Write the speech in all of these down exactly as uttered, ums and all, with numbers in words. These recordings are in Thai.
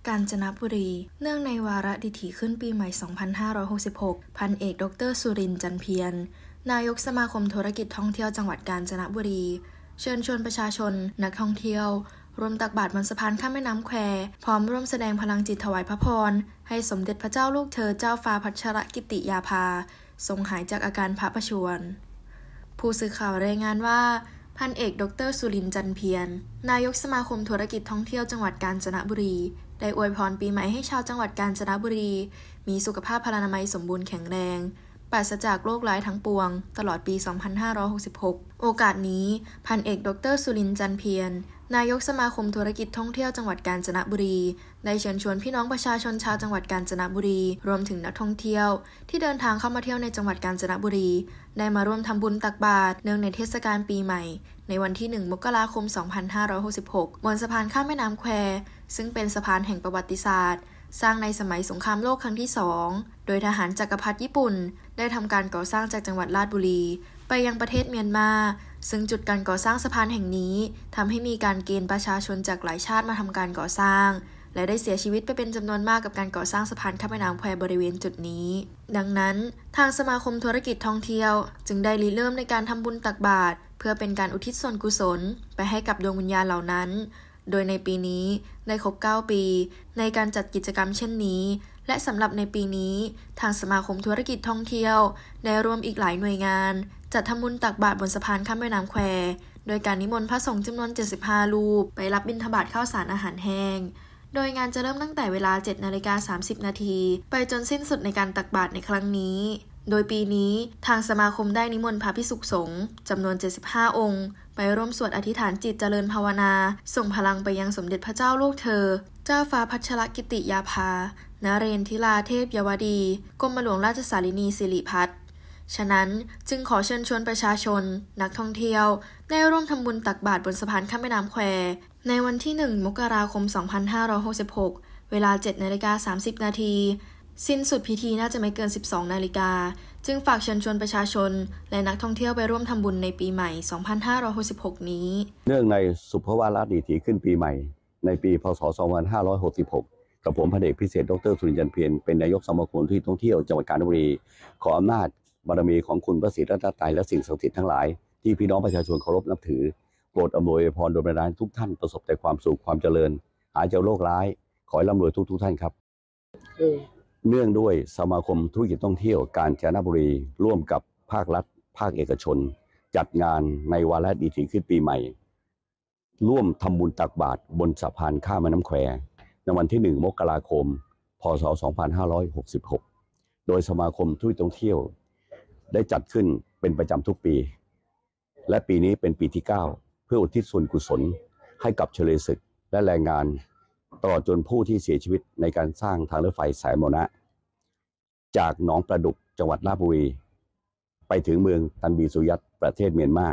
กาญจนบุรีเนื่องในวาระดิถีขึ้นปีใหม่ สองพันห้าร้อยหกสิบหก พันเอกดรสุรินทร์จันเพียรนายกสมาคมธุรกิจท่องเที่ยวจังหวัดกาญจนบุรีเชิญชวนประชาชนนักท่องเที่ยวร่วมตักบาตรบนสะพานข้ามแม่น้ำแควพร้อมร่วมแสดงพลังจิตถวายพระพรให้สมเด็จพระเจ้าลูกเธอเจ้าฟ้าพัชรกิติยาภาทรงหายจากอาการพระประชวรผู้สื่อข่าวรายงานว่าพันเอกดรสุรินทร์จันเพียรนายกสมาคมธุรกิจท่องเที่ยวจังหวัดกาญจนบุรีได้อวยพรปีใหม่ให้ชาวจังหวัดกาญจนบุรีมีสุขภาพพลานามัยสมบูรณ์แข็งแรงปราศจากโรคร้ายทั้งปวงตลอดปี สองพันห้าร้อยหกสิบหก โอกาสนี้พันเอกดรสุรินทร์จันเพียรนายกสมาคมธุรกิจท่องเที่ยวจังหวัดกาญจนบุรีได้เชิญชวนพี่น้องประชาชนชาวจังหวัดกาญจนบุรีรวมถึงนักท่องเที่ยวที่เดินทางเข้ามาเที่ยวในจังหวัดกาญจนบุรีได้มาร่วมทำบุญตักบาตรเนื่องในเทศกาลปีใหม่ในวันที่หนึ่งมกราคม สองพันห้าร้อยหกสิบหก บนสะพานข้ามแม่น้ำแควซึ่งเป็นสะพานแห่งประวัติศาสตร์สร้างในสมัยสงครามโลกครั้งที่สองโดยทหารจักรพรรดิญี่ปุ่นได้ทำการก่อสร้างจากจังหวัดราชบุรีไปยังประเทศเมียนมาซึ่งจุดการก่อสร้างสะพานแห่งนี้ทำให้มีการเกณฑ์ประชาชนจากหลายชาติมาทำการก่อสร้างและได้เสียชีวิตไปเป็นจำนวนมากกับการก่อสร้างสะพานข้ามแม่น้ำแควบริเวณจุดนี้ดังนั้นทางสมาคมธุรกิจท่องเที่ยวจึงได้ริเริ่มในการทำบุญตักบาตรเพื่อเป็นการอุทิศส่วนกุศลไปให้กับดวงวิญญาณเหล่านั้นโดยในปีนี้ได้ครบเก้าปีในการจัดกิจกรรมเช่นนี้และสำหรับในปีนี้ทางสมาคมธุรกิจท่องเที่ยวได้ร่วมอีกหลายหน่วยงานจัดทำบุญตักบาตรบนสะพานข้ามแม่น้ำแควโดยการนิมนต์พระสงฆ์จำนวนเจ็ดสิบห้ารูปไปรับบิณฑบาตข้าวสารอาหารแห้งโดยงานจะเริ่มตั้งแต่เวลา เจ็ดนาฬิกาสามสิบนาทีไปจนสิ้นสุดในการตักบาตรในครั้งนี้โดยปีนี้ทางสมาคมได้นิมนต์พระภิกษุสงฆ์จำนวนเจ็ดสิบห้าองค์ไปร่วมสวดอธิษฐานจิตเจริญภาวนาส่งพลังไปยังสมเด็จพระเจ้าลูกเธอเจ้าฟ้าพัชรกิติยาภานเรนทิราเทพยวดีกรมหลวงราชสารินีสิริพัฒน์ฉะนั้นจึงขอเชิญชวนประชาชนนักท่องเที่ยวได้ร่วมทำบุญตักบาตรบนสะพานข้ามแม่น้ำแควในวันที่หนึ่งมกราคม สองพันห้าร้อยหกสิบหก เวลา เจ็ดนาฬิกาสามสิบนาทีสิ้นสุดพิธีน่าจะไม่เกิน สิบสองนาฬิกาจึงฝากเชิญชวนประชาชนและนักท่องเที่ยวไปร่วมทำบุญในปีใหม่ สองพันห้าร้อยหกสิบหก นี้เนื่องในสุภวาระดิถีขึ้นปีใหม่ในปีพ.ศ. สองพันห้าร้อยหกสิบหกกับผมพันเอกพิเศษดรสุรินทร์จันเพียรเป็นนายกสมาคมที่ท่องเที่ยวจังหวัดกาญจนบุรีขออำนาจบารมีของคุณพระศรีรัตนตรัยและสิ่งศักดิ์สิทธิ์ทั้งหลายที่พี่น้องประชาชนเคารพนับถือโปรดอำนวยพรโดยบันดาลทุกท่านประสบแต่ความสุขความเจริญหายจากโรคร้ายขอให้ร่ำรวยทุกทุกท่านครับเนื่องด้วยสมาคมธุรกิจท่องเที่ยวกาญจนบุรีร่วมกับภาครัฐภาคเอกชนจัดงานในวาระดิถีขึ้นปีใหม่ร่วมทำบุญตักบาตรบนสะพานข้ามแม่น้ำแควในวันที่หนึ่งมกราคมพ.ศ. สองพันห้าร้อยหกสิบหกโดยสมาคมธุรกิจท่องเที่ยวได้จัดขึ้นเป็นประจำทุกปีและปีนี้เป็นปีที่เก้าเพื่ออุทิศส่วนกุศลให้กับเฉลยศึกและแรงงานตลอดจนผู้ที่เสียชีวิตในการสร้างทางรถไฟสายมรณะจากหนองประดุกจังหวัดราชบุรีไปถึงเมืองตันบีสุยัตประเทศเมียนมา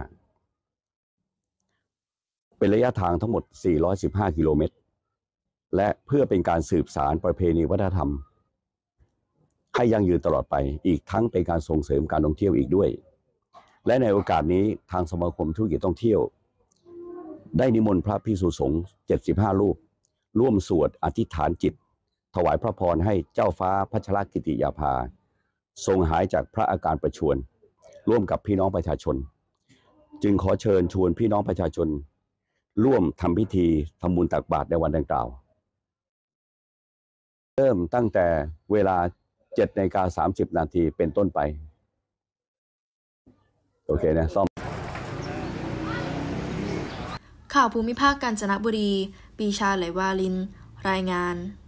เป็นระยะทางทั้งหมดสี่ร้อยสิบห้ากิโลเมตรและเพื่อเป็นการสืบสานประเพณีวัฒนธรรมให้ยั่งยืนตลอดไปอีกทั้งเป็นการส่งเสริมการท่องเที่ยวอีกด้วยและในโอกาสนี้ทางสมาคมธุรกิจท่องเที่ยวได้นิมนต์พระภิกษุสงฆ์เจ็ดสิบห้ารูปร่วมสวดอธิษฐานจิตถวายพระพรให้เจ้าฟ้าพัชรกิติยาภาทรงหายจากพระอาการประชวรร่วมกับพี่น้องประชาชนจึงขอเชิญชวนพี่น้องประชาชนร่วมทำพิธีทำบุญตักบาตรในวันดังกล่าวเริ่มตั้งแต่เวลา เจ็ดนาฬิกาสามสิบนาทีเป็นต้นไปโอเคนะซ่อมข่าวภูมิภาคกาญจนบุรีปีชาไหลวาลินรายงาน